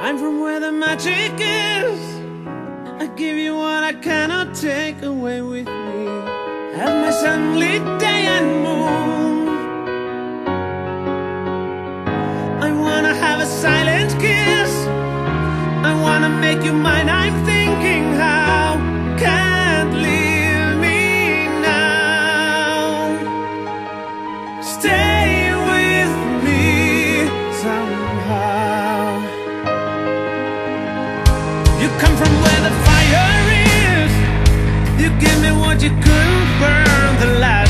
I'm from where the magic is. I give you what I cannot take away with me. Have my sunlit day and moon. I wanna have a silent kiss. I wanna make you mine. I'm thinking how can't leave me now. Stay with me somehow. You come from where the fire is. You give me what you couldn't burn, the light.